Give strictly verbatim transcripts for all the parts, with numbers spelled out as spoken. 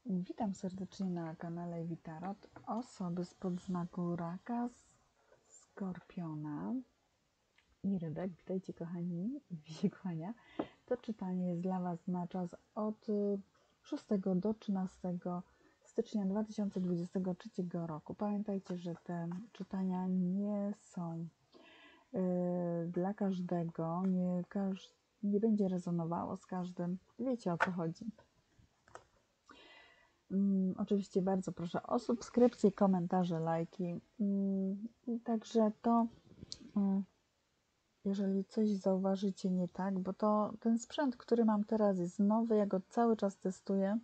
Witam serdecznie na kanale Witarot. Osoby spod znaku Raka, Skorpiona i Rybek. Witajcie kochani, się kłania. To czytanie jest dla Was na czas od szóstego do trzynastego stycznia dwa tysiące dwudziestego trzeciego roku. Pamiętajcie, że te czytania nie są yy, dla każdego, nie, każ nie będzie rezonowało z każdym. Wiecie, o co chodzi. Mm, oczywiście bardzo proszę o subskrypcję, komentarze, lajki. Mm, także to, mm, jeżeli coś zauważycie nie tak, bo to ten sprzęt, który mam teraz jest nowy, ja go cały czas testuję.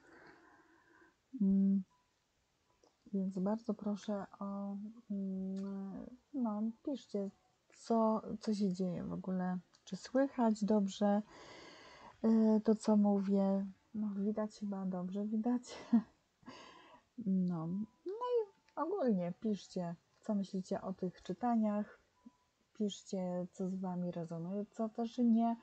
Mm, więc bardzo proszę o, mm, no piszcie, co, co się dzieje w ogóle, czy słychać dobrze y, to, co mówię. No widać chyba dobrze, widać. No, no i ogólnie piszcie, co myślicie o tych czytaniach. Piszcie, co z Wami rezonuje, co też nie.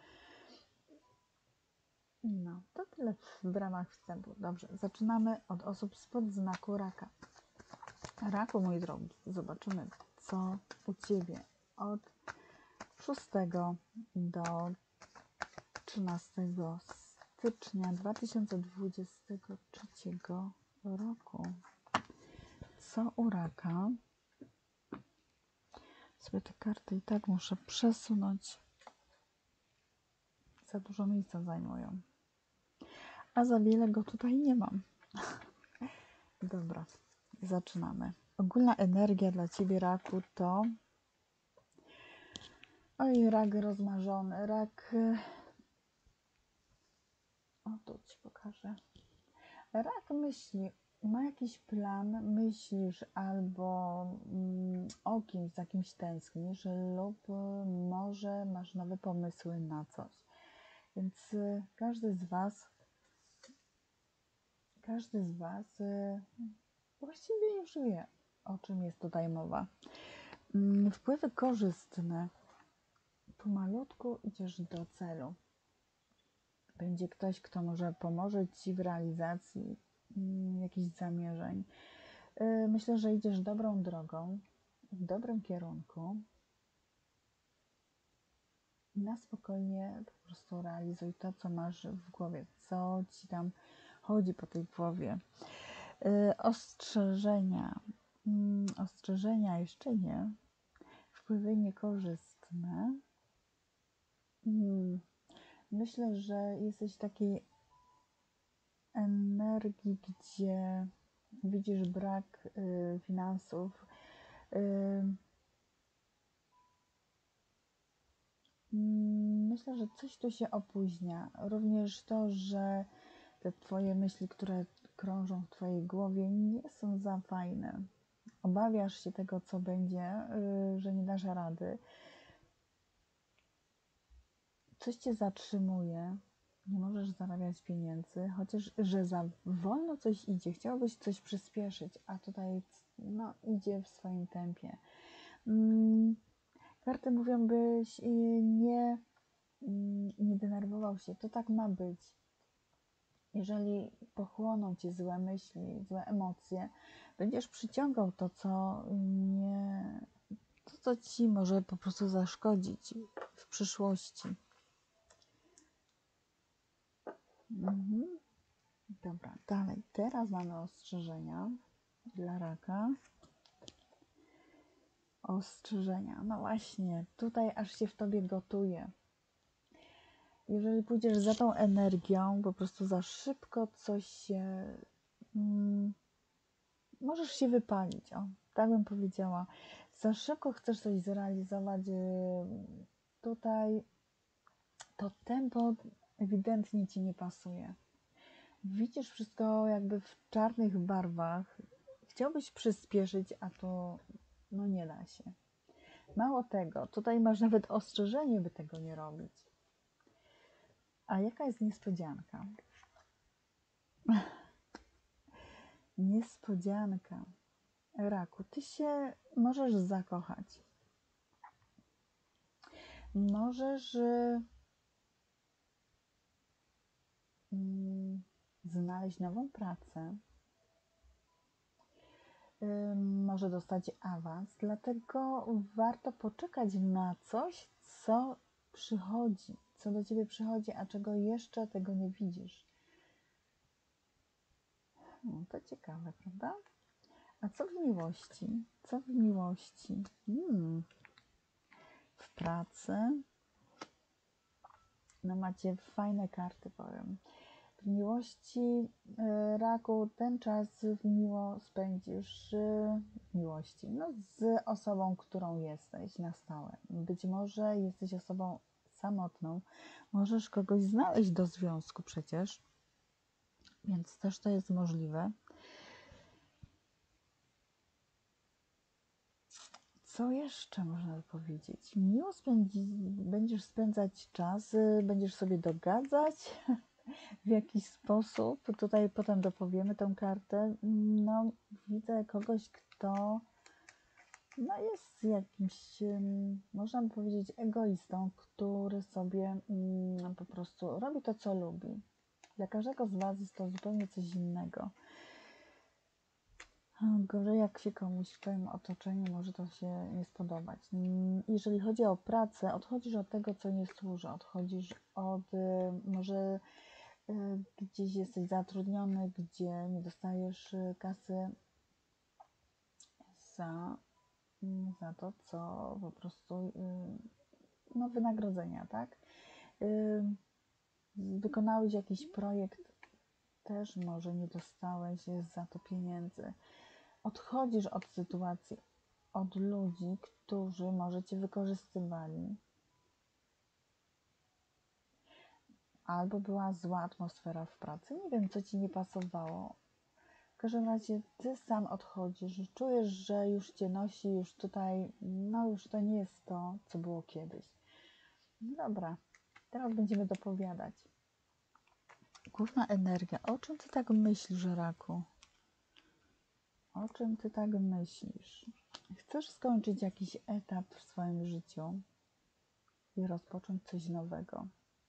No, to tyle w ramach wstępu. Dobrze, zaczynamy od osób spod znaku Raka. Raku, mój drogi, zobaczymy, co u Ciebie od szóstego do trzynastego stycznia dwa tysiące dwudziestego trzeciego roku. Co u Raka? Sobie te karty i tak muszę przesunąć. Za dużo miejsca zajmują. A za wiele go tutaj nie mam. Dobra, zaczynamy. Ogólna energia dla Ciebie, Raku, to... Oj, rak rozmarzony, rak... O, tu Ci pokażę. Rak myśli, ma jakiś plan, myślisz albo mm, o kimś, za kimś tęsknisz lub może masz nowe pomysły na coś. Więc y, każdy z Was, każdy z Was y, właściwie już wie, o czym jest tutaj mowa. Mm, wpływy korzystne. Pomalutku idziesz do celu. Będzie ktoś, kto może pomoże Ci w realizacji mm, jakichś zamierzeń. Yy, myślę, że idziesz dobrą drogą, w dobrym kierunku. Na spokojnie po prostu realizuj to, co masz w głowie, co Ci tam chodzi po tej głowie. Yy, ostrzeżenia. Yy, ostrzeżenia jeszcze nie. Wpływy niekorzystne. Yy. Myślę, że jesteś w takiej energii, gdzie widzisz brak y, finansów. Y, myślę, że coś tu się opóźnia. Również to, że te Twoje myśli, które krążą w Twojej głowie, nie są za fajne. Obawiasz się tego, co będzie, y, że nie dasz rady. Coś Cię zatrzymuje. Nie możesz zarabiać pieniędzy, chociaż, że za wolno coś idzie. Chciałbyś coś przyspieszyć, a tutaj no, idzie w swoim tempie. Hmm, karty mówią, byś nie, nie denerwował się. To tak ma być. Jeżeli pochłoną Cię złe myśli, złe emocje, będziesz przyciągał to, co nie, to, co Ci może po prostu zaszkodzić w przyszłości. Mhm. Dobra, dalej. Teraz mamy ostrzeżenia dla Raka. Ostrzeżenia. No właśnie, tutaj aż się w Tobie gotuje. Jeżeli pójdziesz za tą energią, po prostu za szybko coś się... Hmm, możesz się wypalić, o, tak bym powiedziała. Za szybko chcesz coś zrealizować. Tutaj to tempo ewidentnie Ci nie pasuje. Widzisz wszystko jakby w czarnych barwach. Chciałbyś przyspieszyć, a to no nie da się. Mało tego, tutaj masz nawet ostrzeżenie, by tego nie robić. A jaka jest niespodzianka? Niespodzianka. Raku, Ty się możesz zakochać. Możesz yy, znaleźć nową pracę, może dostać awans, dlatego warto poczekać na coś, co przychodzi, co do Ciebie przychodzi, a czego jeszcze tego nie widzisz. No, to ciekawe, prawda? A co w miłości? Co w miłości? Hmm. W pracy? No macie fajne karty, powiem. W miłości, raku, ten czas miło spędzisz w miłości, no, z osobą, którą jesteś na stałe. Być może jesteś osobą samotną, możesz kogoś znaleźć do związku przecież, więc też to jest możliwe. Co jeszcze można by powiedzieć? Miło spędzi, będziesz spędzać czas, będziesz sobie dogadzać w jakiś sposób. Tutaj potem dopowiemy tę kartę. No, widzę kogoś, kto no, jest jakimś, można by powiedzieć, egoistą, który sobie mm, po prostu robi to, co lubi. Dla każdego z Was jest to zupełnie coś innego. Gorzej, jak się komuś w Twoim otoczeniu może to się nie spodobać. Jeżeli chodzi o pracę, odchodzisz od tego, co nie służy. Odchodzisz od, może gdzieś jesteś zatrudniony, gdzie nie dostajesz kasy za, za to, co po prostu, no, wynagrodzenia, tak? Wykonałeś jakiś projekt, też może nie dostałeś za to pieniędzy. Odchodzisz od sytuacji, od ludzi, którzy może Cię wykorzystywali. Albo była zła atmosfera w pracy, nie wiem, co Ci nie pasowało. W każdym razie Ty sam odchodzisz, czujesz, że już Cię nosi, już tutaj, no już to nie jest to, co było kiedyś. No dobra, teraz będziemy dopowiadać. Główna energia. O czym Ty tak myślisz, raku? O czym Ty tak myślisz? Chcesz skończyć jakiś etap w swoim życiu i rozpocząć coś nowego.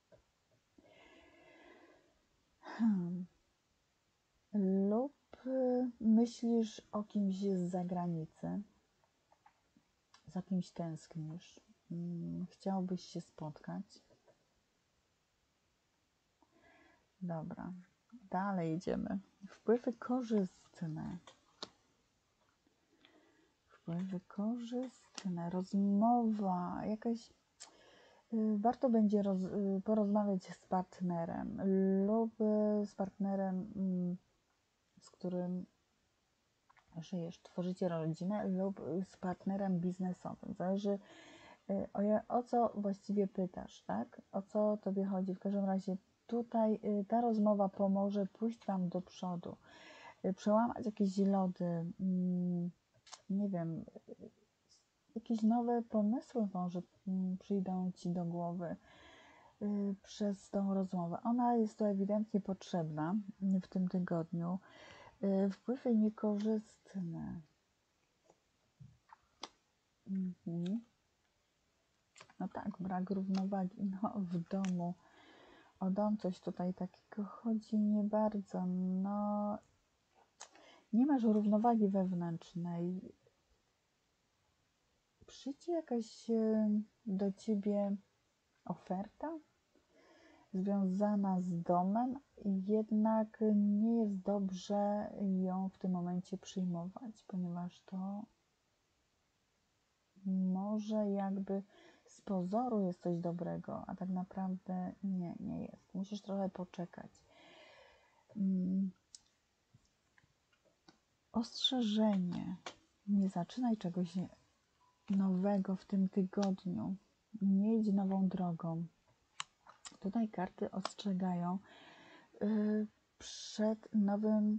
Hmm. Lub myślisz o kimś z zagranicy, za kimś tęsknisz, chciałbyś się spotkać. Dobra, dalej idziemy. Wpływy korzystne. Wpływy korzystne, rozmowa, jakaś... Warto będzie roz, porozmawiać z partnerem lub z partnerem, z którym żyjesz, tworzycie rodzinę, lub z partnerem biznesowym. Zależy, o, o co właściwie pytasz, tak? O co Tobie chodzi. W każdym razie tutaj ta rozmowa pomoże pójść Wam do przodu, przełamać jakieś lody, nie wiem, jakieś nowe pomysły może przyjdą Ci do głowy przez tą rozmowę. Ona jest tu ewidentnie potrzebna w tym tygodniu. Wpływy niekorzystne. Mhm. No tak, brak równowagi. No, w domu. O dom coś tutaj takiego chodzi nie bardzo. No, nie masz równowagi wewnętrznej. Przyjdzie jakaś do Ciebie oferta związana z domem, jednak nie jest dobrze ją w tym momencie przyjmować, ponieważ to może jakby z pozoru jest coś dobrego, a tak naprawdę nie, nie jest. Musisz trochę poczekać. Hmm. Ostrzeżenie. Nie zaczynaj czegoś nowego w tym tygodniu. Nie idź nową drogą. Tutaj karty ostrzegają yy, przed nowym,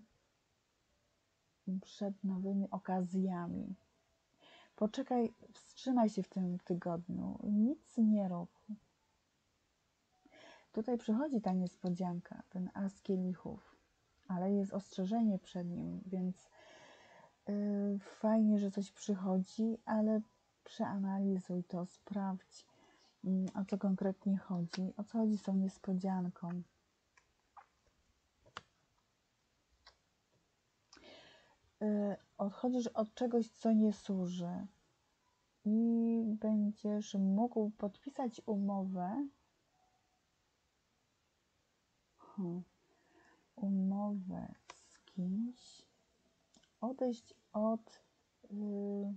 przed nowymi okazjami. Poczekaj, wstrzymaj się w tym tygodniu. Nic nie rób. Tutaj przychodzi ta niespodzianka, ten as kielichów, ale jest ostrzeżenie przed nim, więc yy, fajnie, że coś przychodzi, ale przeanalizuj to, sprawdź, yy, o co konkretnie chodzi, o co chodzi z tą niespodzianką. odchodzisz od czegoś, co nie służy i będziesz mógł podpisać umowę, hmm, umowę z kimś, odejść od... Yy,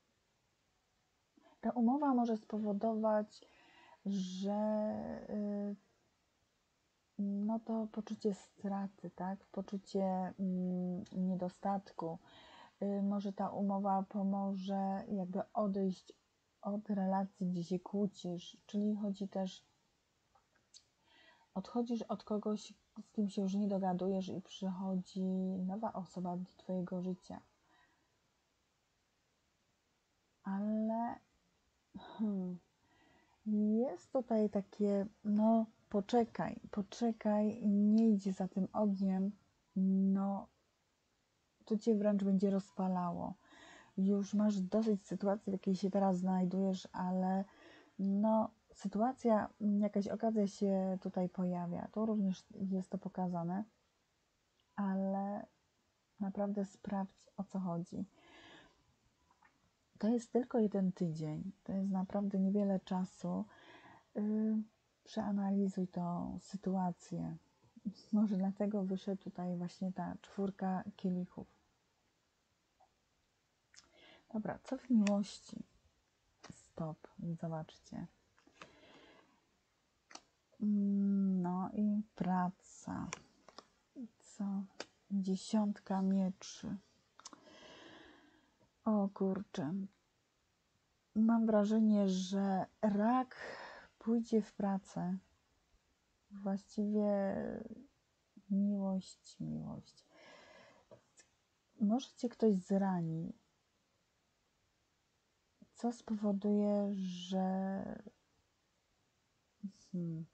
ta umowa może spowodować, że yy, no to poczucie straty, tak? Poczucie mm, niedostatku. Yy, może ta umowa pomoże jakby odejść od relacji, gdzie się kłócisz, czyli chodzi też, odchodzisz od kogoś, z kim się już nie dogadujesz i przychodzi nowa osoba do twojego życia. Ale hmm, jest tutaj takie, no poczekaj, poczekaj, nie idź za tym ogniem, no to cię wręcz będzie rozpalało. Już masz dosyć sytuacji, w jakiej się teraz znajdujesz, ale no sytuacja, jakaś okazja się tutaj pojawia. To również jest to pokazane, ale naprawdę sprawdź, o co chodzi. To jest tylko jeden tydzień, to jest naprawdę niewiele czasu. Yy, przeanalizuj tą sytuację. Może dlatego wyszedł tutaj właśnie ta czwórka kielichów. Dobra, co w miłości? Stop, zobaczcie. No i praca. Co? Dziesiątka mieczy. O kurczę. Mam wrażenie, że rak pójdzie w pracę. Właściwie miłość, miłość. Może cię ktoś zrani, co spowoduje, że hmm,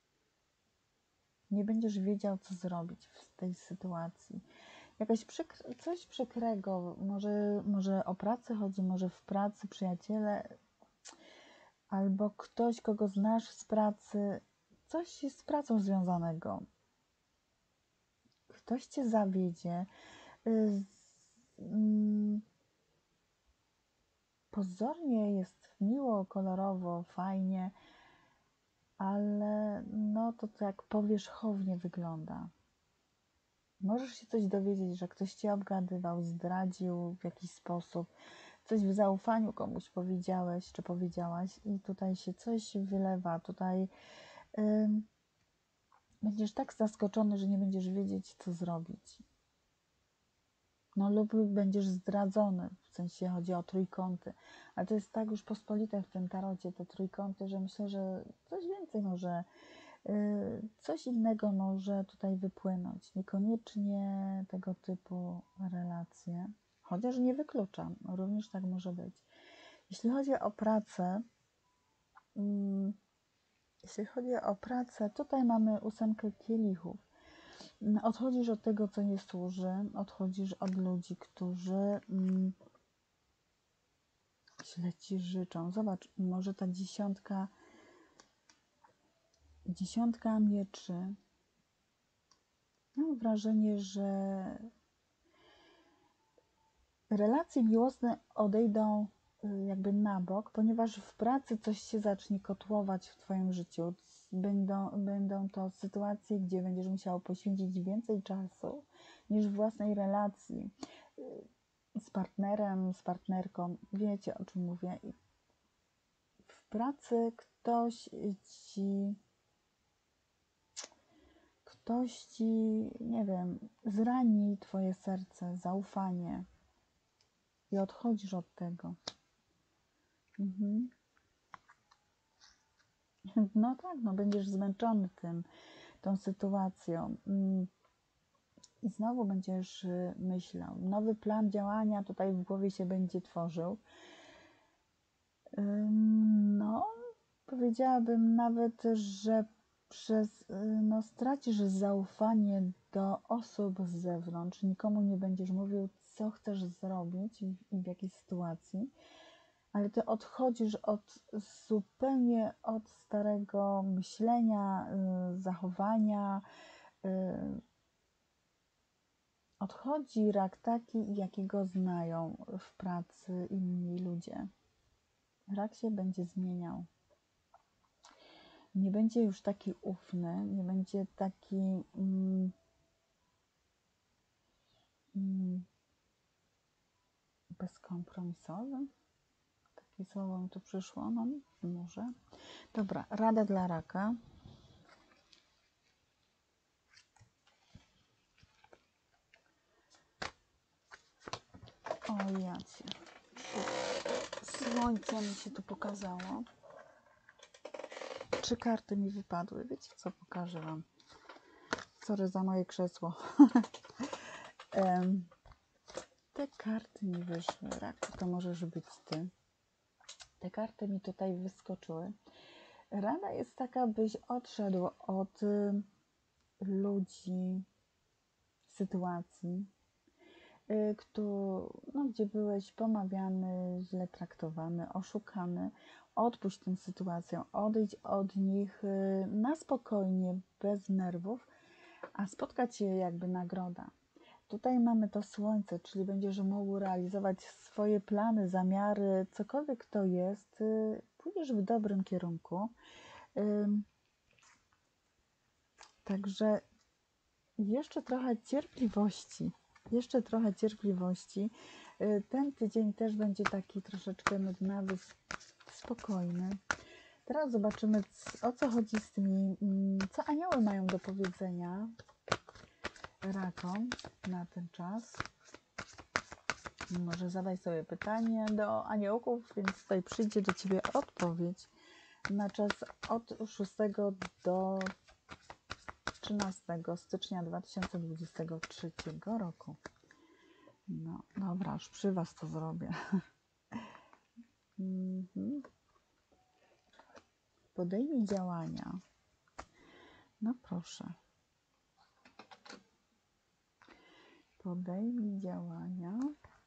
nie będziesz wiedział, co zrobić w tej sytuacji. Jakaś przykre, coś przykrego, może, może o pracę chodzi, może w pracy przyjaciele, albo ktoś, kogo znasz z pracy, coś jest z pracą związanego. Ktoś cię zawiedzie. Yy, yy, pozornie jest miło, kolorowo, fajnie, ale no to tak powierzchownie wygląda. Możesz się coś dowiedzieć, że ktoś cię obgadywał, zdradził w jakiś sposób, coś w zaufaniu komuś powiedziałeś czy powiedziałaś i tutaj się coś wylewa, tutaj yy, będziesz tak zaskoczony, że nie będziesz wiedzieć, co zrobić. No lub będziesz zdradzony, w sensie chodzi o trójkąty, ale to jest tak już pospolite w tym tarocie, te trójkąty, że myślę, że coś więcej może, yy, coś innego może tutaj wypłynąć, niekoniecznie tego typu relacje, chociaż nie wykluczam, również tak może być. Jeśli chodzi o pracę, yy, jeśli chodzi o pracę, tutaj mamy ósemkę kielichów. Odchodzisz od tego, co nie służy, odchodzisz od ludzi, którzy mm, źle ci życzą. Zobacz, może ta dziesiątka, dziesiątka mieczy. Mam wrażenie, że relacje miłosne odejdą jakby na bok, ponieważ w pracy coś się zacznie kotłować w twoim życiu. Będą, będą to sytuacje, gdzie będziesz musiał poświęcić więcej czasu niż w własnej relacji z partnerem, z partnerką. Wiecie, o czym mówię. W pracy ktoś ci ktoś ci, nie wiem, zrani twoje serce, zaufanie i odchodzisz od tego. Mhm. No tak, no będziesz zmęczony tym, tą sytuacją. I znowu będziesz myślał. Nowy plan działania tutaj w głowie się będzie tworzył. No, powiedziałabym nawet, że przez, no, stracisz zaufanie do osób z zewnątrz. Nikomu nie będziesz mówił, co chcesz zrobić i w jakiej sytuacji. Ale ty odchodzisz od zupełnie od starego myślenia, zachowania, Odchodzi rak taki, jakiego znają w pracy inni ludzie. Rak się będzie zmieniał. Nie będzie już taki ufny, nie będzie taki mm, mm, bezkompromisowy. Takie słowo mi tu przyszło, no może. Dobra, rada dla raka. O jacie. Słońce mi się tu pokazało. Trzy karty mi wypadły. Wiecie co? Pokażę Wam. Sorry za moje krzesło. um, te karty mi wyszły. Raku, to możesz być Ty. Te karty mi tutaj wyskoczyły. Rada jest taka, byś odszedł od y, ludzi, sytuacji, y, kto, no, gdzie byłeś pomawiany, źle traktowany, oszukany. Odpuść tę sytuację, odejdź od nich y, na spokojnie, bez nerwów, a spotka Cię jakby nagroda. Tutaj mamy to słońce, czyli będziesz mógł realizować swoje plany, zamiary, cokolwiek to jest, y, pójdziesz w dobrym kierunku. Także jeszcze trochę cierpliwości, jeszcze trochę cierpliwości. Ten tydzień też będzie taki troszeczkę nudnawy, spokojny. Teraz zobaczymy, o co chodzi z tymi, co anioły mają do powiedzenia rakom na ten czas. Może zadaj sobie pytanie do aniołków, więc tutaj przyjdzie do Ciebie odpowiedź na czas od szóstego do trzynastego stycznia dwa tysiące dwudziestego trzeciego roku. No dobra, już przy Was to zrobię. Mhm. Podejmij działania. No proszę. Podejmij działania.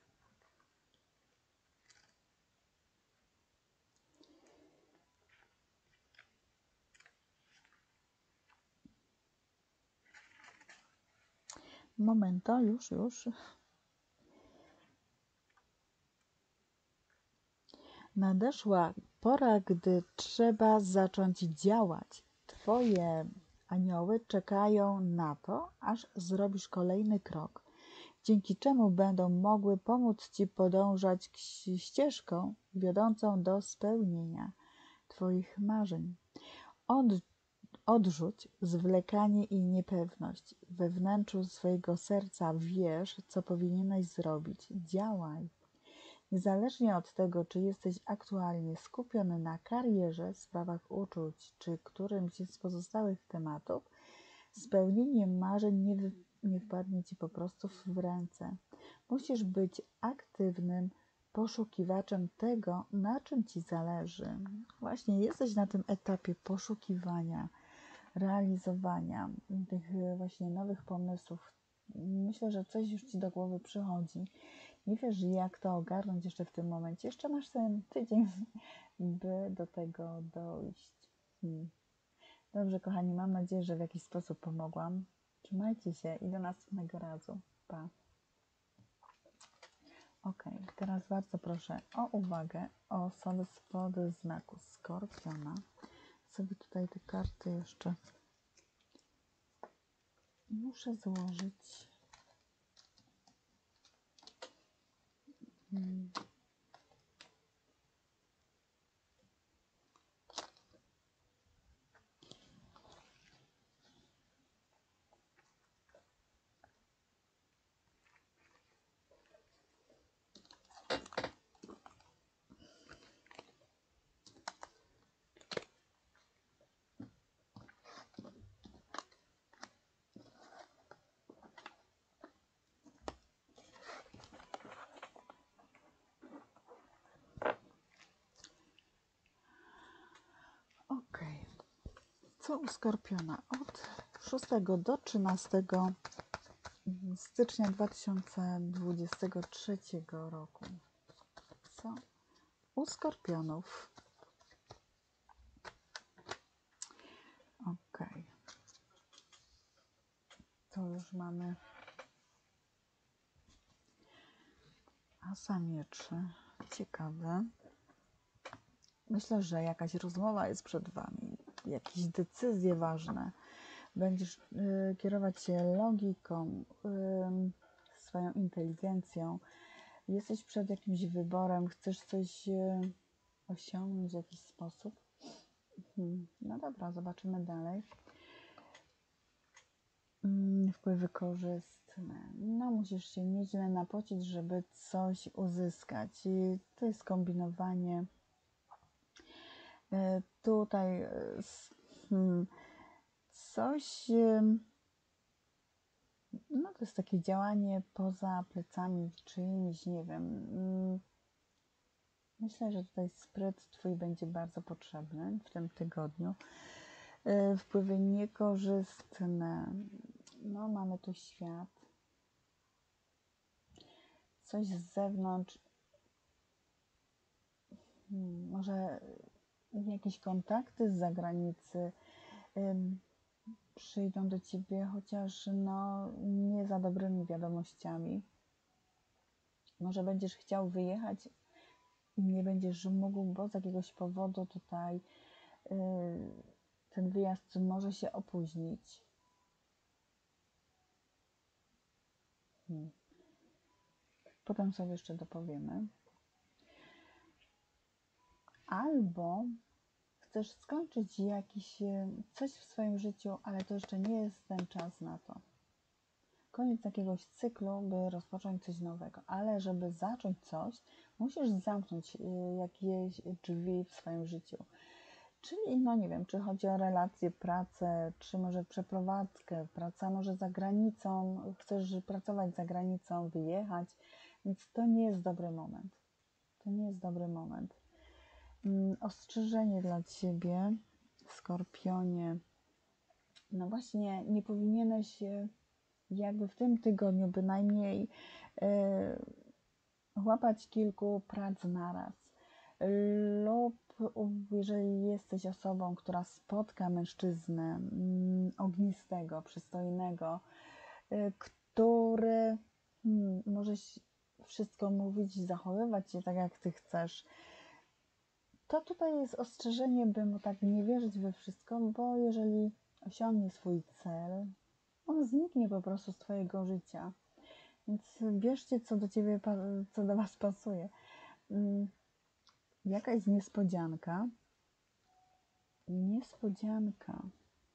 Momento, już, już. Nadeszła pora, gdy trzeba zacząć działać. Twoje anioły czekają na to, aż zrobisz kolejny krok, dzięki czemu będą mogły pomóc Ci podążać ścieżką wiodącą do spełnienia Twoich marzeń. Od, odrzuć zwlekanie i niepewność. We wnętrzu swojego serca wiesz, co powinieneś zrobić. Działaj. Niezależnie od tego, czy jesteś aktualnie skupiony na karierze, sprawach uczuć, czy którymś z pozostałych tematów, spełnienie marzeń nie, wy, nie wpadnie Ci po prostu w ręce. Musisz być aktywnym poszukiwaczem tego, na czym Ci zależy. Właśnie jesteś na tym etapie poszukiwania, realizowania tych właśnie nowych pomysłów. Myślę, że coś już Ci do głowy przychodzi. Nie wiesz, jak to ogarnąć jeszcze w tym momencie. Jeszcze masz ten tydzień, by do tego dojść. Hmm. Dobrze, kochani, mam nadzieję, że w jakiś sposób pomogłam. Trzymajcie się i do następnego razu. Pa. Ok, teraz bardzo proszę o uwagę o osoby spod znaku Skorpiona. Sobie tutaj te karty jeszcze muszę złożyć. Hmm. Ok. Co u Skorpiona? Od szóstego do trzynastego stycznia dwa tysiące dwudziestego trzeciego roku. Co u Skorpionów? Ok. To już mamy Asa mieczy. Ciekawe. Myślę, że jakaś rozmowa jest przed Wami. Jakieś decyzje ważne. Będziesz y, kierować się logiką, y, swoją inteligencją. Jesteś przed jakimś wyborem. Chcesz coś y, osiągnąć w jakiś sposób. Hmm. No dobra, zobaczymy dalej. Hmm, wpływy korzystne. No musisz się nieźle napocić, żeby coś uzyskać. I to jest kombinowanie. Y, tutaj y, hmm, coś... Y, no to jest takie działanie poza plecami czyimiś, nie wiem. Mm, myślę, że tutaj spryt Twój będzie bardzo potrzebny w tym tygodniu. Yy, wpływy niekorzystne. No, mamy tu świat. Coś z zewnątrz. Hmm, może jakieś kontakty z zagranicy yy, przyjdą do Ciebie, chociaż no, nie za dobrymi wiadomościami. Może będziesz chciał wyjechać i nie będziesz mógł, bo z jakiegoś powodu tutaj yy, ten wyjazd może się opóźnić. Hmm. Potem sobie jeszcze dopowiemy. Albo chcesz skończyć jakiś coś w swoim życiu, ale to jeszcze nie jest ten czas na to. Koniec jakiegoś cyklu, by rozpocząć coś nowego, ale żeby zacząć coś, musisz zamknąć jakieś drzwi w swoim życiu. Czyli, no nie wiem, czy chodzi o relacje, pracę, czy może przeprowadzkę, praca może za granicą, chcesz pracować za granicą, wyjechać, więc to nie jest dobry moment. To nie jest dobry moment. Ostrzeżenie dla Ciebie, Skorpionie. No właśnie, nie powinieneś jakby w tym tygodniu bynajmniej yy, łapać kilku prac naraz. Lub jeżeli jesteś osobą, która spotka mężczyznę mm, ognistego, przystojnego, y, który hmm, może wszystko mówić i zachowywać się tak, jak Ty chcesz, to tutaj jest ostrzeżenie, by mu tak nie wierzyć we wszystko, bo jeżeli osiągnie swój cel, on zniknie po prostu z Twojego życia. Więc bierzcie, co do Ciebie, co do Was pasuje. Jakaś niespodzianka. Niespodzianka.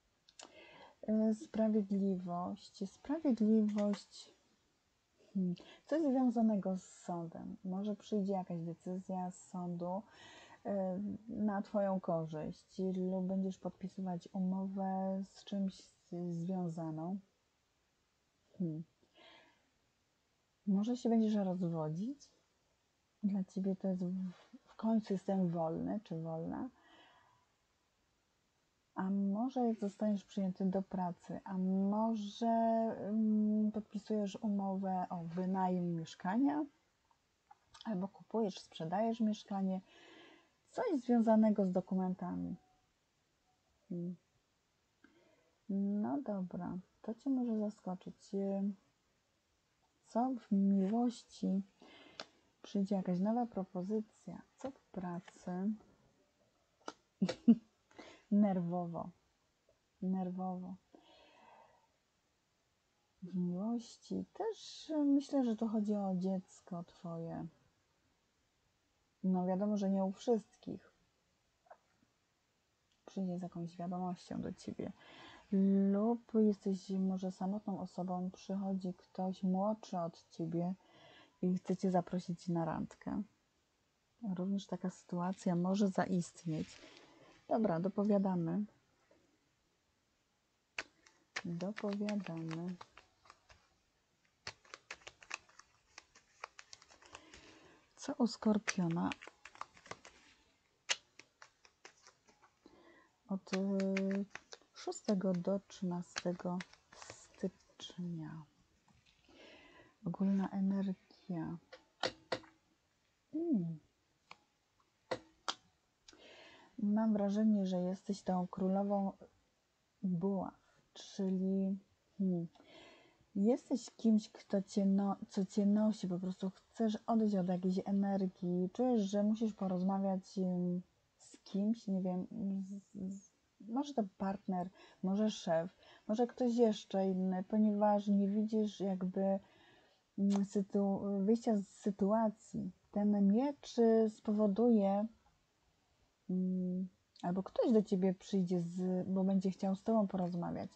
Sprawiedliwość. Sprawiedliwość. Hmm. Coś związanego z sądem. Może przyjdzie jakaś decyzja z sądu na Twoją korzyść lub będziesz podpisywać umowę z czymś związaną. Hmm. Może się będziesz rozwodzić. Dla Ciebie to jest w, w końcu jestem wolny czy wolna. A może zostaniesz przyjęty do pracy, a może um, podpisujesz umowę o wynajem mieszkania, albo kupujesz, sprzedajesz mieszkanie, coś związanego z dokumentami. Hmm. No dobra, to Cię może zaskoczyć. Co w miłości? Przyjdzie jakaś nowa propozycja. Co w pracy? Nerwowo. Nerwowo. W miłości też myślę, że tu chodzi o dziecko Twoje. No wiadomo, że nie u wszystkich. Przyjdzie z jakąś wiadomością do Ciebie. Lub jesteś może samotną osobą, przychodzi ktoś młodszy od Ciebie i chce Cię zaprosić na randkę. Również taka sytuacja może zaistnieć. Dobra, dopowiadamy. Dopowiadamy. Co u Skorpiona? Od szóstego do trzynastego stycznia. Ogólna energia. Hmm. Mam wrażenie, że jesteś tą królową buław, czyli hmm, jesteś kimś, kto cię no, co cię nosi, po prostu chcesz odejść od jakiejś energii, czujesz, że musisz porozmawiać ym, z kimś, nie wiem, z, z, może to partner, może szef, może ktoś jeszcze inny, ponieważ nie widzisz jakby mm, sytu, wyjścia z sytuacji. Ten miecz y, spowoduje, mm, albo ktoś do ciebie przyjdzie, z, bo będzie chciał z tobą porozmawiać.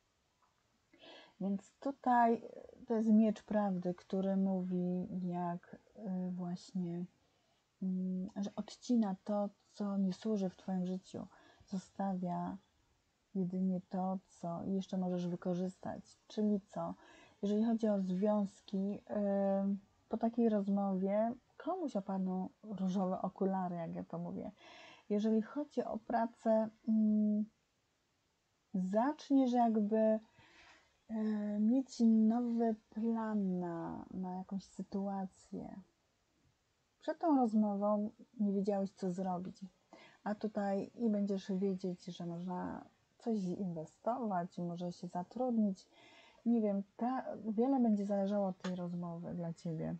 Więc tutaj to jest miecz prawdy, który mówi, jak y, właśnie, mm, że odcina to, co nie służy w twoim życiu. Zostawia jedynie to, co jeszcze możesz wykorzystać. Czyli co? Jeżeli chodzi o związki, y, po takiej rozmowie komuś opadną różowe okulary, jak ja to mówię. Jeżeli chodzi o pracę, mm, zaczniesz jakby mieć nowy plan na, na jakąś sytuację. Przed tą rozmową nie wiedziałeś, co zrobić, a tutaj i będziesz wiedzieć, że można coś inwestować, może się zatrudnić. Nie wiem, ta, wiele będzie zależało od tej rozmowy dla ciebie.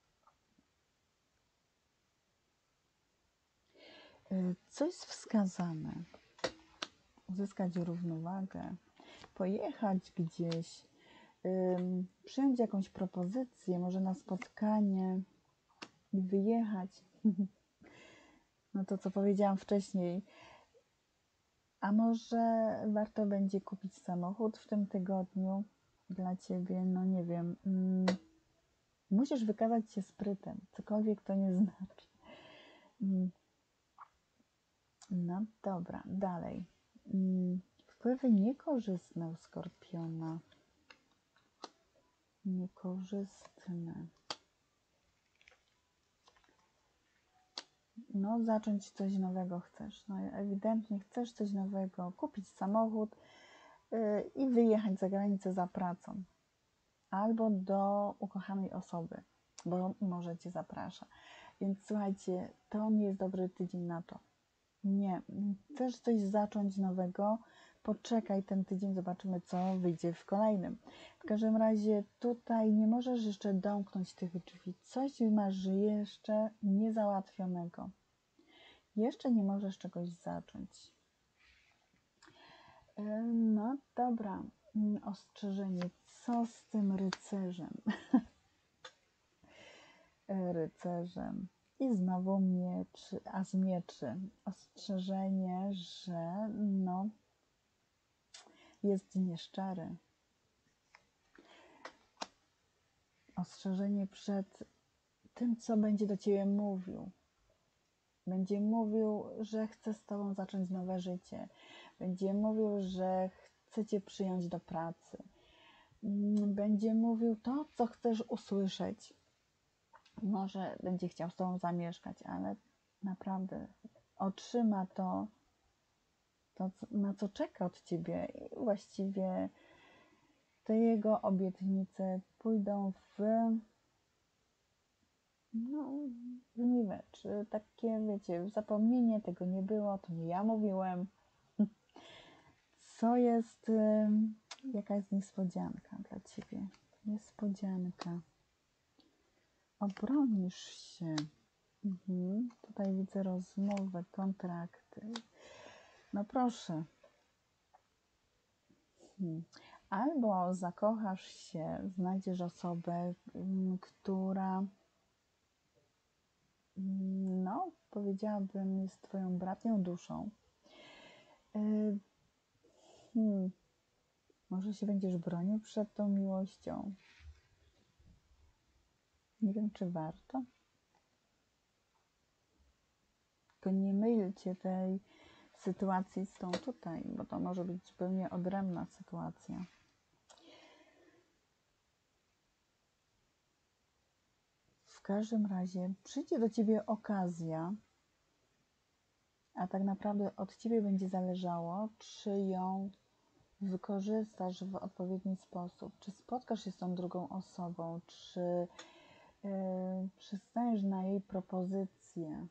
Co jest wskazane? Uzyskać równowagę, pojechać gdzieś, ym, przyjąć jakąś propozycję, może na spotkanie i wyjechać. No to, co powiedziałam wcześniej. A może warto będzie kupić samochód w tym tygodniu dla ciebie? No nie wiem. Mm, musisz wykazać się sprytem, cokolwiek to nie znaczy. Mm. No dobra, dalej. Mm, wpływy niekorzystne u Skorpiona. Niekorzystne. No, zacząć coś nowego chcesz. No, ewidentnie chcesz coś nowego, kupić samochód yy, i wyjechać za granicę za pracą. Albo do ukochanej osoby, bo może cię zaprasza. Więc słuchajcie, to nie jest dobry tydzień na to. Nie. Chcesz coś zacząć nowego? Poczekaj ten tydzień, zobaczymy, co wyjdzie w kolejnym. W każdym razie tutaj nie możesz jeszcze domknąć tych drzwi. Coś masz jeszcze niezałatwionego. Jeszcze nie możesz czegoś zacząć. No dobra. Ostrzeżenie. Co z tym rycerzem? Rycerzem. I znowu miecz, a z mieczy. Ostrzeżenie, że no jest nieszczery. Ostrzeżenie przed tym, co będzie do ciebie mówił. Będzie mówił, że chce z tobą zacząć nowe życie. Będzie mówił, że chce cię przyjąć do pracy. Będzie mówił to, co chcesz usłyszeć. Może będzie chciał z tobą zamieszkać, ale naprawdę otrzyma to, to na co czeka od ciebie i właściwie te jego obietnice pójdą w no, w niwecz. Takie, wiecie, w zapomnienie, tego nie było, to nie ja mówiłem. Co jest, jaka jest niespodzianka dla ciebie? Niespodzianka. Obronisz się. Mhm. Tutaj widzę rozmowę, kontrakty. No proszę. Hmm. Albo zakochasz się, znajdziesz osobę, która, no, powiedziałabym, jest twoją bratnią duszą. Hmm. Może się będziesz bronił przed tą miłością. Nie wiem, czy warto. Tylko nie mylcie tej sytuacji z tą tutaj, bo to może być zupełnie odrębna sytuacja. W każdym razie przyjdzie do ciebie okazja, a tak naprawdę od ciebie będzie zależało, czy ją wykorzystasz w odpowiedni sposób, czy spotkasz się z tą drugą osobą, czy yy, przystaniesz na jej propozycję.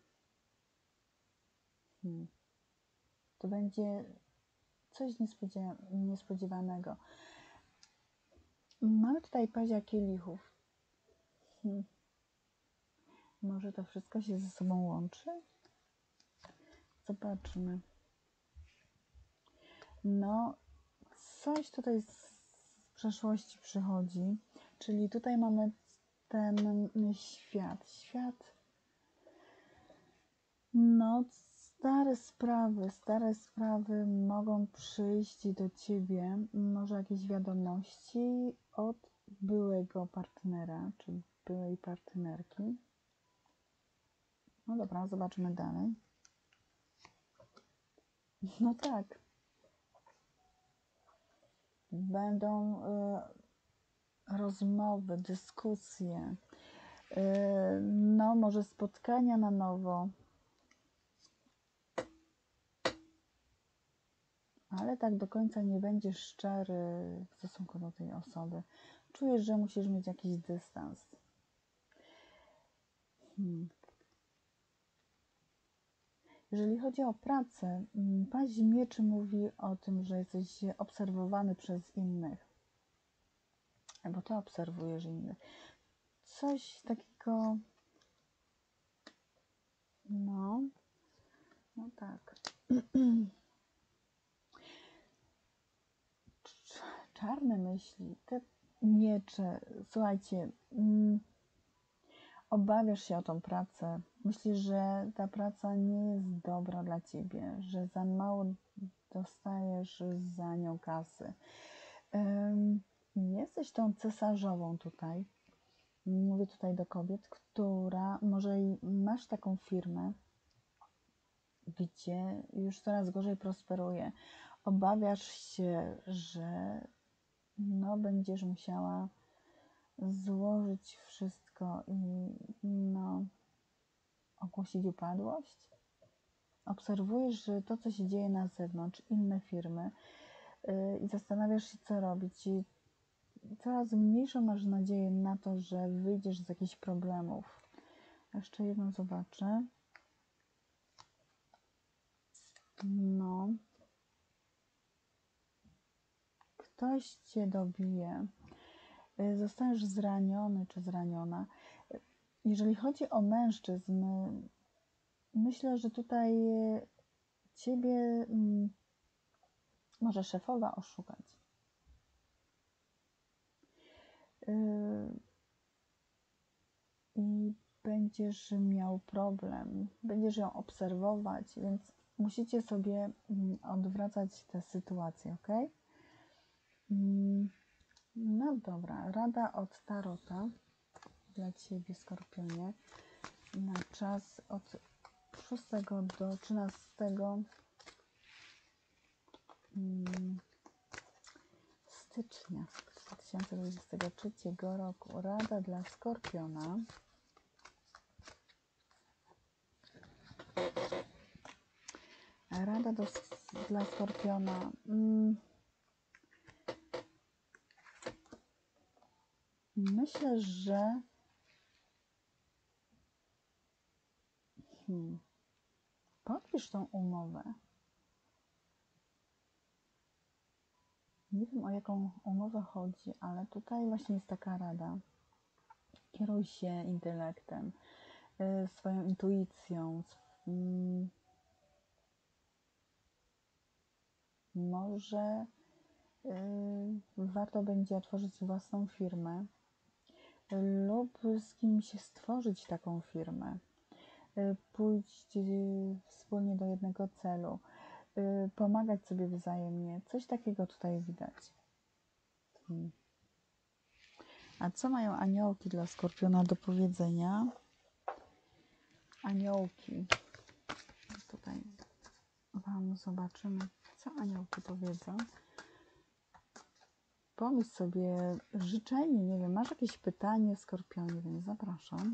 Hmm. To będzie coś niespodziewanego. Mamy tutaj pazia kielichów. Hmm. Może to wszystko się ze sobą łączy? Zobaczmy. No, coś tutaj z przeszłości przychodzi, czyli tutaj mamy ten świat. Świat, no, stare sprawy, stare sprawy mogą przyjść do ciebie, może jakieś wiadomości od byłego partnera, czy byłej partnerki. No dobra, zobaczmy dalej. No tak. Będą y, rozmowy, dyskusje, y, no może spotkania na nowo. Ale tak do końca nie będziesz szczery w stosunku do tej osoby. Czujesz, że musisz mieć jakiś dystans. Hmm. Jeżeli chodzi o pracę, paź mieczy mówi o tym, że jesteś obserwowany przez innych. Albo ty obserwujesz innych. Coś takiego... No... No tak. Czarne myśli, te miecze, słuchajcie, mm, obawiasz się o tą pracę. Myślisz, że ta praca nie jest dobra dla ciebie, że za mało dostajesz za nią kasy. Um, jesteś tą cesarzową tutaj. Mówię tutaj do kobiet, która może i masz taką firmę, gdzie już coraz gorzej prosperuje. Obawiasz się, że no, będziesz musiała złożyć wszystko i no, ogłosić upadłość. Obserwujesz że to, co się dzieje na zewnątrz, inne firmy yy, i zastanawiasz się, co robić. I coraz mniejszą masz nadzieję na to, że wyjdziesz z jakichś problemów. Jeszcze jedną zobaczę. No. Ktoś cię dobije. Zostaniesz zraniony czy zraniona. Jeżeli chodzi o mężczyzn, myślę, że tutaj ciebie może szefowa oszukać. I będziesz miał problem, będziesz ją obserwować, więc musicie sobie odwracać tę sytuację, ok? No dobra, rada od Tarota dla ciebie, Skorpionie, na czas od szóstego do trzynastego stycznia dwa tysiące dwudziestego trzeciego roku. Rada dla Skorpiona. Rada do, dla Skorpiona. Hmm. Myślę, że hmm, podpisz tą umowę. Nie wiem, o jaką umowę chodzi, ale tutaj właśnie jest taka rada. Kieruj się intelektem, yy, swoją intuicją. Yy, może yy, warto będzie otworzyć własną firmę yy, lub z kimś stworzyć taką firmę. Yy, pójść yy, wspólnie do jednego celu. Yy, pomagać sobie wzajemnie. Coś takiego tutaj widać. Hmm. A co mają aniołki dla Skorpiona do powiedzenia? Aniołki. Tutaj Wam zobaczymy, co aniołki powiedzą. Pomyśl sobie życzenie, nie wiem, masz jakieś pytanie, Skorpionie, więc zapraszam.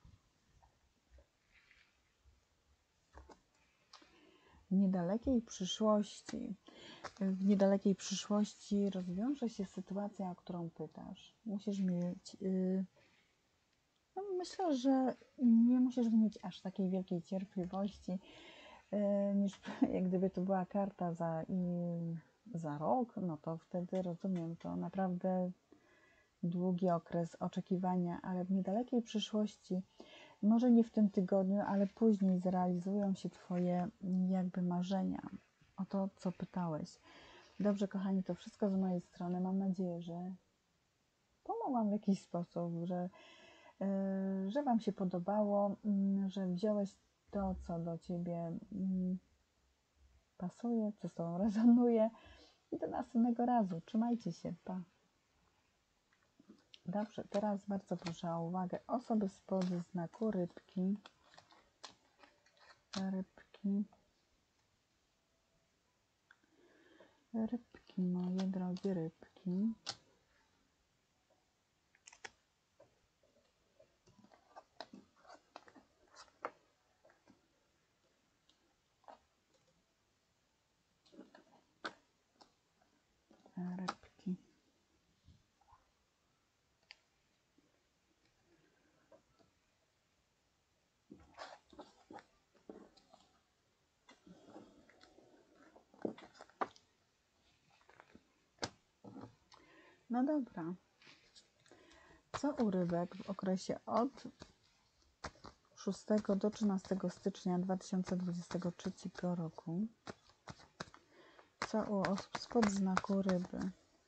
W niedalekiej przyszłości, w niedalekiej przyszłości rozwiąże się sytuacja, o którą pytasz. Musisz mieć... Yy, no myślę, że nie musisz mieć aż takiej wielkiej cierpliwości, yy, niż jak gdyby to była karta za, yy, za rok, no to wtedy rozumiem, to naprawdę długi okres oczekiwania, ale w niedalekiej przyszłości, może nie w tym tygodniu, ale później zrealizują się Twoje jakby marzenia o to, co pytałeś. Dobrze, kochani, to wszystko z mojej strony. Mam nadzieję, że pomogłam w jakiś sposób, że, yy, że Wam się podobało, yy, że wziąłeś to, co do Ciebie yy, pasuje, co z Tobą rezonuje. I do następnego razu. Trzymajcie się. Pa. Dobrze, teraz bardzo proszę o uwagę. Osoby spod znaku rybki. Rybki. Rybki, moje drogie rybki. Rybki. No dobra. Co u rybek w okresie od szóstego do trzynastego stycznia dwa tysiące dwudziestego trzeciego roku? Co u osób spod znaku ryby?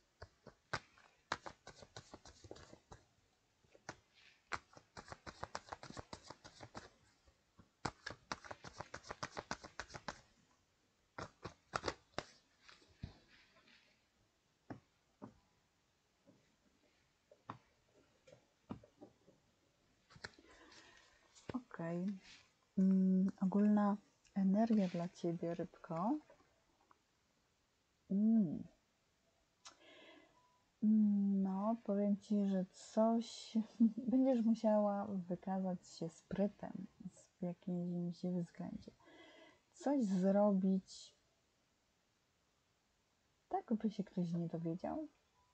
Ok. Mm, ogólna energia dla Ciebie, rybko. Mm. No, powiem Ci, że coś będziesz musiała wykazać się sprytem w jakimś względzie. Coś zrobić, tak by się ktoś nie dowiedział.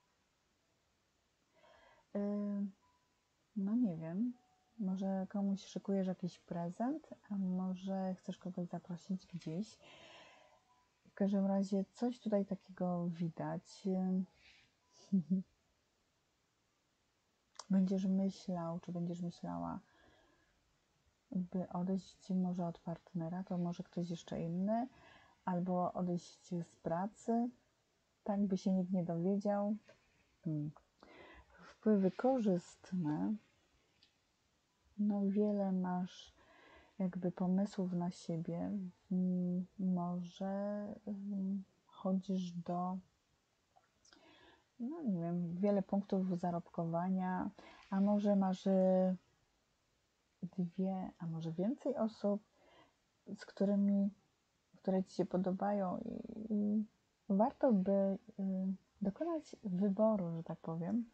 Yy, no nie wiem, może komuś szykujesz jakiś prezent, a może chcesz kogoś zaprosić gdzieś. W każdym razie coś tutaj takiego widać. Będziesz myślał, czy będziesz myślała, by odejść może od partnera, to może ktoś jeszcze inny, albo odejść z pracy, tak by się nikt nie dowiedział. Hmm. Wpływy korzystne. No wiele masz jakby pomysłów na siebie. Hmm. Może hmm, chodzisz do, no nie wiem, wiele punktów zarobkowania, a może masz dwie, a może więcej osób, z którymi, które Ci się podobają i, i warto by y, dokonać wyboru, że tak powiem.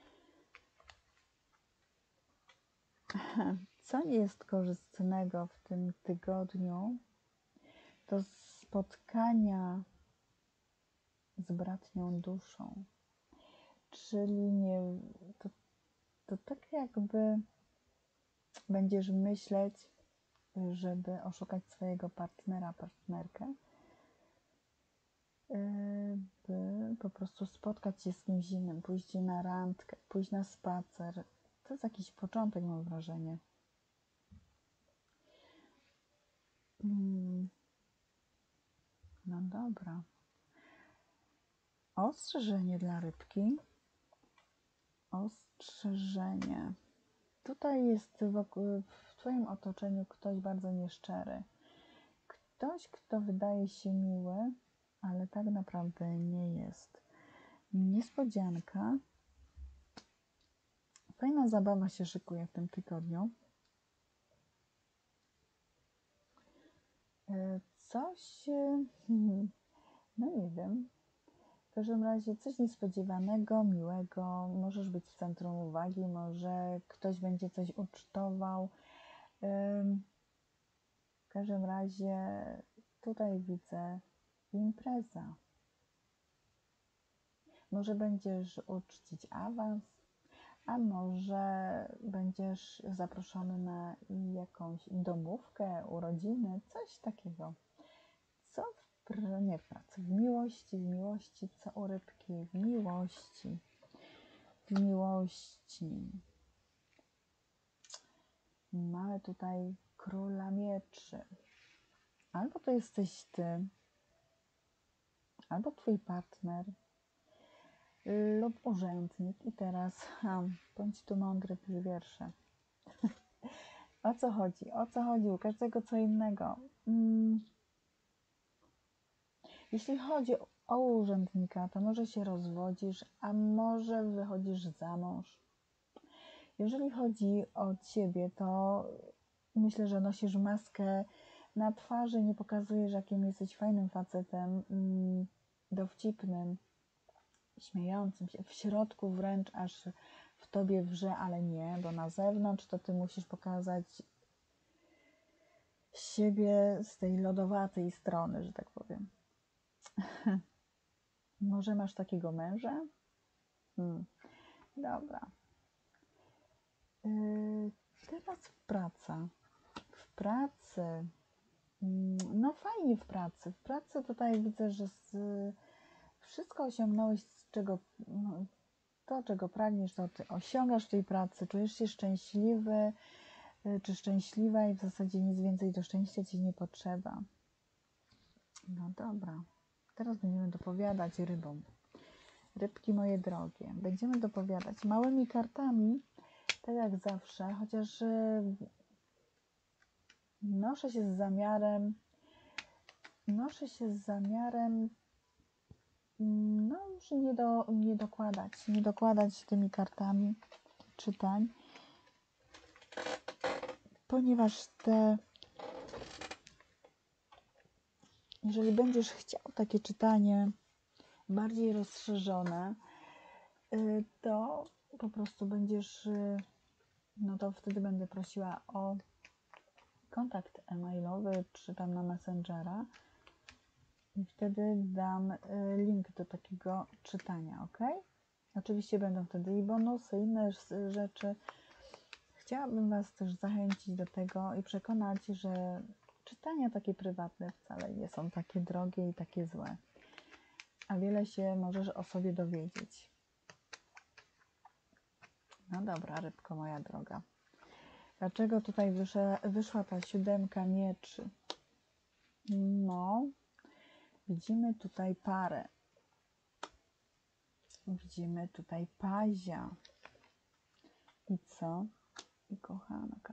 Co nie jest korzystnego w tym tygodniu, to spotkania z bratnią duszą. Czyli nie, to, to tak jakby będziesz myśleć, żeby oszukać swojego partnera, partnerkę, by po prostu spotkać się z kimś innym, pójść na randkę, pójść na spacer. To jest jakiś początek, mam wrażenie. Hmm. No dobra. Ostrzeżenie dla rybki. Ostrzeżenie. Tutaj jest wokół, w Twoim otoczeniu ktoś bardzo nieszczery. Ktoś, kto wydaje się miły, ale tak naprawdę nie jest. Niespodzianka. Fajna zabawa się szykuje w tym tygodniu. Coś, no nie wiem, w każdym razie coś niespodziewanego, miłego, możesz być w centrum uwagi, może ktoś będzie coś ucztował. W każdym razie tutaj widzę impreza. Może będziesz uczcić awans, a może będziesz zaproszony na jakąś domówkę, urodziny, coś takiego. Co w, nie w pracy, w miłości, w miłości, co u rybki, w miłości. w miłości. Mamy tutaj króla mieczy. Albo to jesteś ty, albo twój partner lub urzędnik. I teraz ha, bądź tu mądry, pisz wiersze. O co chodzi? O co chodzi? U każdego co innego. Hmm. Jeśli chodzi o urzędnika, to może się rozwodzisz, a może wychodzisz za mąż. Jeżeli chodzi o ciebie, to myślę, że nosisz maskę na twarzy, nie pokazujesz, jakim jesteś fajnym facetem, mm, dowcipnym, śmiejącym się. W środku wręcz aż w tobie wrze, ale nie, bo na zewnątrz to ty musisz pokazać siebie z tej lodowatej strony, że tak powiem. Może masz takiego męża? Hmm. Dobra. Yy, teraz praca. W pracy. No fajnie w pracy. W pracy tutaj widzę, że z, wszystko osiągnąłeś, z czego, no, to czego pragniesz, to ty osiągasz w tej pracy. Czujesz się szczęśliwy czy szczęśliwa i w zasadzie nic więcej do szczęścia ci nie potrzeba. No dobra. Teraz będziemy dopowiadać rybom. Rybki moje drogie. Będziemy dopowiadać małymi kartami, tak jak zawsze, chociaż noszę się z zamiarem, noszę się z zamiarem, no już nie, do, nie dokładać, nie dokładać tymi kartami czytań, ponieważ te, jeżeli będziesz chciał takie czytanie bardziej rozszerzone, to po prostu będziesz, no to wtedy będę prosiła o kontakt e-mailowy, czy tam na Messengera i wtedy dam link do takiego czytania, ok? Oczywiście będą wtedy i bonusy, inne rzeczy. Chciałabym Was też zachęcić do tego i przekonać, że czytania takie prywatne wcale nie są takie drogie i takie złe, a wiele się możesz o sobie dowiedzieć. No dobra, rybko moja droga. Dlaczego tutaj wyszła, wyszła ta siódemka mieczy? No, widzimy tutaj parę. Widzimy tutaj pazia. I co? I kochanka.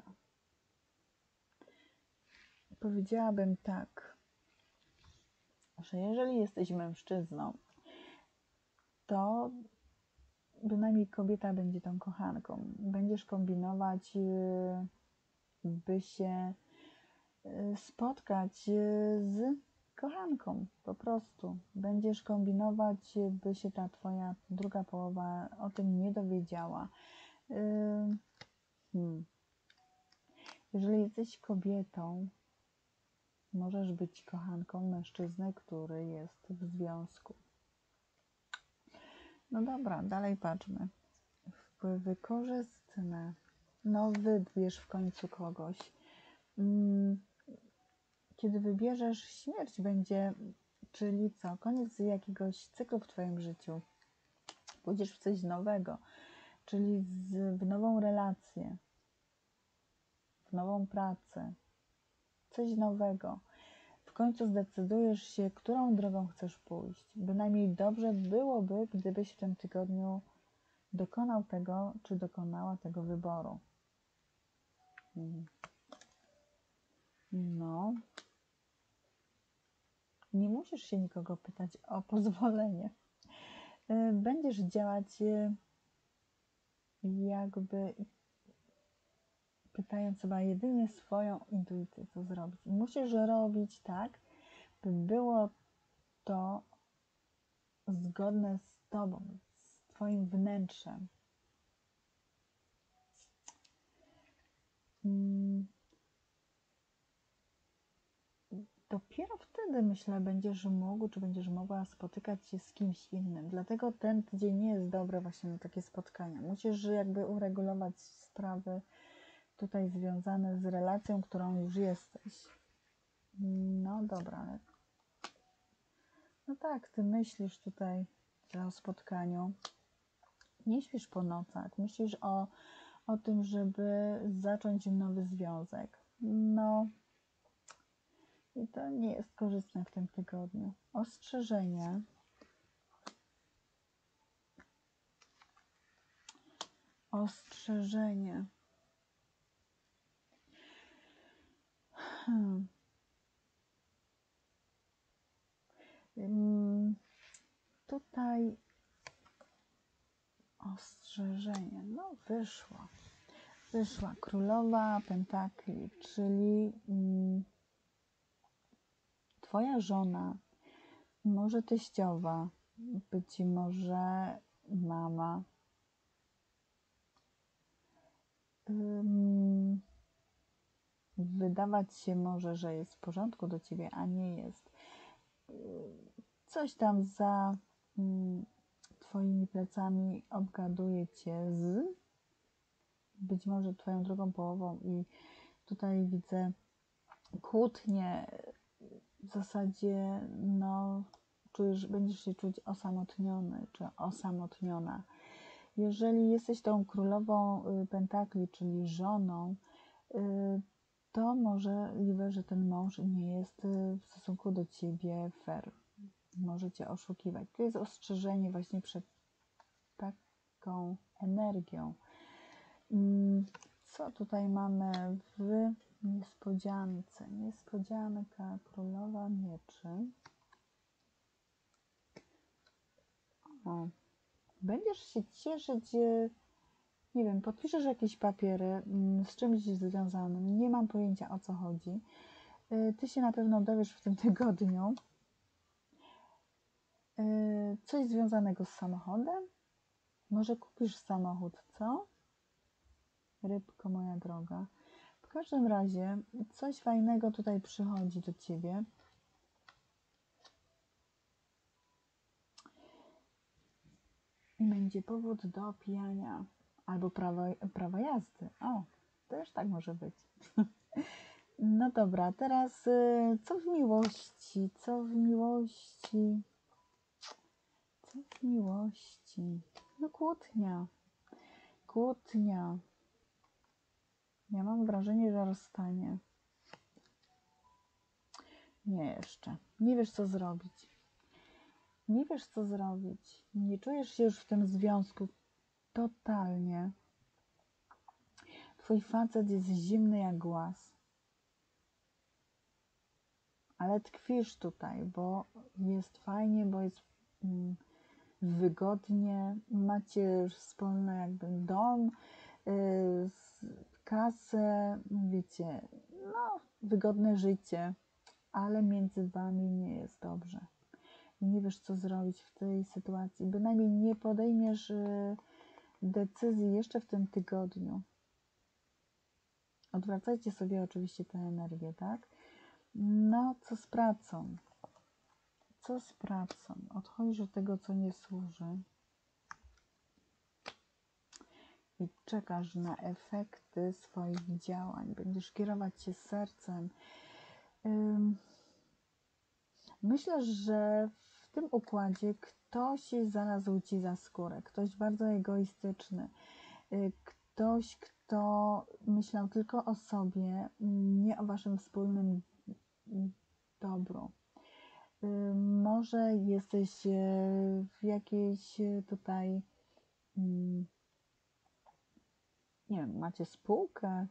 Powiedziałabym tak, że jeżeli jesteś mężczyzną, to bynajmniej kobieta będzie tą kochanką. Będziesz kombinować, by się spotkać z kochanką. Po prostu. Będziesz kombinować, by się ta twoja druga połowa o tym nie dowiedziała. Hmm. Jeżeli jesteś kobietą, możesz być kochanką mężczyzny, który jest w związku. No dobra, dalej patrzmy. Wpływy korzystne. No wybierz w końcu kogoś. Kiedy wybierzesz, śmierć będzie, czyli co? Koniec jakiegoś cyklu w twoim życiu. Pójdziesz w coś nowego, czyli z, w nową relację, w nową pracę, coś nowego. W końcu zdecydujesz się, którą drogą chcesz pójść. Bynajmniej dobrze byłoby, gdybyś w tym tygodniu dokonał tego, czy dokonała tego wyboru. No. Nie musisz się nikogo pytać o pozwolenie. Będziesz działać jakby pytając chyba jedynie swoją intuicję, co zrobić. Musisz robić tak, by było to zgodne z tobą, z twoim wnętrzem. Dopiero wtedy, myślę, będziesz mógł, czy będziesz mogła spotykać się z kimś innym. Dlatego ten tydzień nie jest dobry właśnie na takie spotkania. Musisz jakby uregulować sprawy tutaj związane z relacją, którą już jesteś. No dobra, ale no tak, ty myślisz tutaj o spotkaniu. Nie śpisz po nocach, myślisz o, o tym, żeby zacząć nowy związek. No i to nie jest korzystne w tym tygodniu. Ostrzeżenie. Ostrzeżenie. Hmm. Hmm. Tutaj ostrzeżenie. No wyszło. Wyszła królowa pentakli, czyli hmm, twoja żona, może teściowa, być może mama. Hmm. Wydawać się może, że jest w porządku do ciebie, a nie jest. Coś tam za mm, twoimi plecami obgaduje cię z być może twoją drugą połową i tutaj widzę kłótnie. W zasadzie no, czujesz, będziesz się czuć osamotniony czy osamotniona. Jeżeli jesteś tą królową pentakli, czyli żoną, to możliwe, że ten mąż nie jest w stosunku do ciebie fair. Może cię oszukiwać. To jest ostrzeżenie właśnie przed taką energią. Co tutaj mamy w niespodziance? Niespodzianka, królowa mieczy. O, będziesz się cieszyć, nie wiem, podpiszesz jakieś papiery z czymś związanym. Nie mam pojęcia, o co chodzi. Ty się na pewno dowiesz w tym tygodniu. Coś związanego z samochodem? Może kupisz samochód, co? Rybko moja droga. W każdym razie coś fajnego tutaj przychodzi do ciebie. I będzie powód do pijania. Albo prawo, prawa jazdy. O, też tak może być. No dobra, teraz co w miłości? Co w miłości? Co w miłości? No kłótnia. Kłótnia. Ja mam wrażenie, że rozstanie. Nie jeszcze. Nie wiesz, co zrobić. Nie wiesz, co zrobić. Nie czujesz się już w tym związku totalnie. Twój facet jest zimny jak głaz. Ale tkwisz tutaj, bo jest fajnie, bo jest mm, wygodnie. Macie wspólny jakby dom, yy, kasę, wiecie, no, wygodne życie, ale między wami nie jest dobrze. I nie wiesz, co zrobić w tej sytuacji. Bynajmniej nie podejmiesz yy, decyzji jeszcze w tym tygodniu. Odwracajcie sobie oczywiście tę energię, tak? No, co z pracą? Co z pracą? Odchodzisz od tego, co nie służy i czekasz na efekty swoich działań. Będziesz kierować się sercem. Ym, myślę, że w tym układzie ktoś znalazł ci za skórę. Ktoś bardzo egoistyczny. Yy, ktoś, kto myślał tylko o sobie, nie o waszym wspólnym dobru. Może jesteś w jakiejś tutaj, nie wiem, macie spółkę,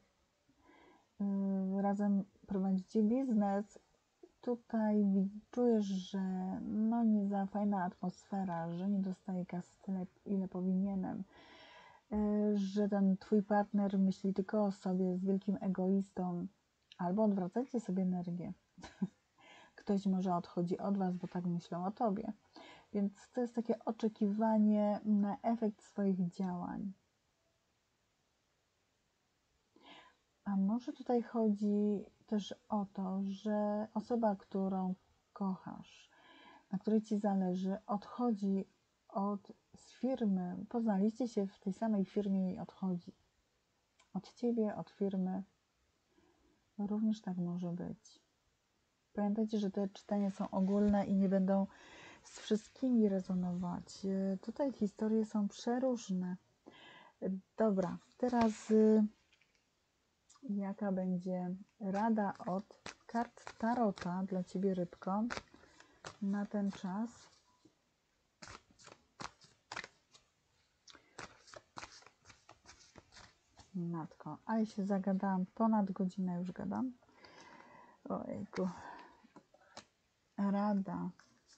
razem prowadzicie biznes. Tutaj czujesz, że no nie za fajna atmosfera, że nie dostaje kasy tyle, ile powinienem, że ten twój partner myśli tylko o sobie, jest wielkim egoistą, albo odwracajcie sobie energię. Ktoś może odchodzi od was, bo tak myślą o tobie. Więc to jest takie oczekiwanie na efekt swoich działań. A może tutaj chodzi też o to, że osoba, którą kochasz, na której ci zależy, odchodzi od z firmy. Poznaliście się w tej samej firmie i odchodzi. Od ciebie, od firmy. Również tak może być. Pamiętajcie, że te czytania są ogólne i nie będą z wszystkimi rezonować. Y, Tutaj historie są przeróżne. Y, Dobra, teraz y, jaka będzie rada od kart Tarota dla Ciebie, rybko, na ten czas? Matko, ale się zagadałam, ponad godzinę już gadam. Ojejku. Rada.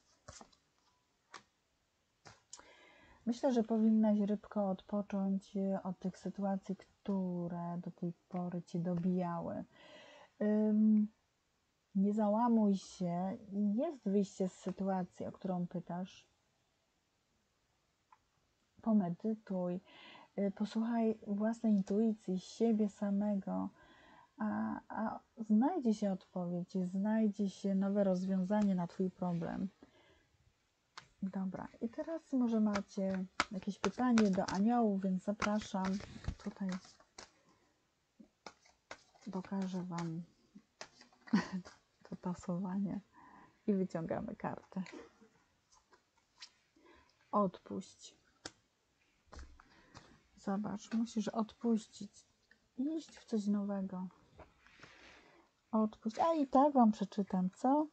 Myślę, że powinnaś, rybko, odpocząć od tych sytuacji, które do tej pory Cię dobijały. Ym, nie załamuj się. Jest wyjście z sytuacji, o którą pytasz. Pomedytuj. Y, posłuchaj własnej intuicji, siebie samego, a, a znajdzie się odpowiedź, znajdzie się nowe rozwiązanie na Twój problem. Dobra, i teraz może macie jakieś pytanie do aniołów, więc zapraszam. Tutaj pokażę Wam to tasowanie i wyciągamy kartę. Odpuść. Zobacz, musisz odpuścić. Iść w coś nowego. Odpuść. A i tak Wam przeczytam, co?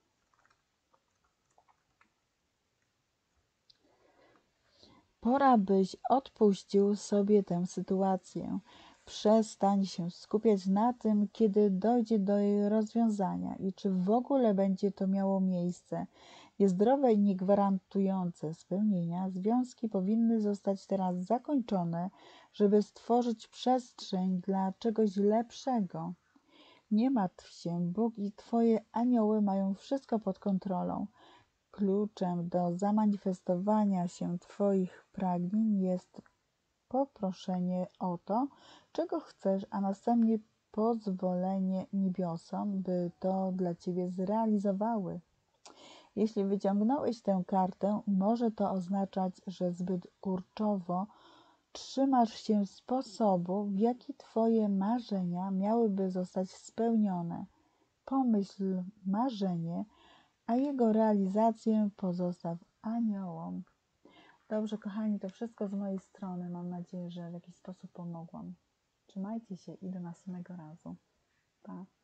Pora, byś odpuścił sobie tę sytuację. Przestań się skupiać na tym, kiedy dojdzie do jej rozwiązania i czy w ogóle będzie to miało miejsce. Niezdrowe i niegwarantujące spełnienia związki powinny zostać teraz zakończone, żeby stworzyć przestrzeń dla czegoś lepszego. Nie martw się, Bóg i Twoje anioły mają wszystko pod kontrolą. Kluczem do zamanifestowania się Twoich pragnień jest poproszenie o to, czego chcesz, a następnie pozwolenie niebiosom, by to dla Ciebie zrealizowały. Jeśli wyciągnąłeś tę kartę, może to oznaczać, że zbyt kurczowo trzymasz się sposobu, w jaki Twoje marzenia miałyby zostać spełnione. Pomyśl marzenie, a jego realizację pozostaw aniołom. Dobrze, kochani, to wszystko z mojej strony. Mam nadzieję, że w jakiś sposób pomogłam. Trzymajcie się i do następnego razu. Pa!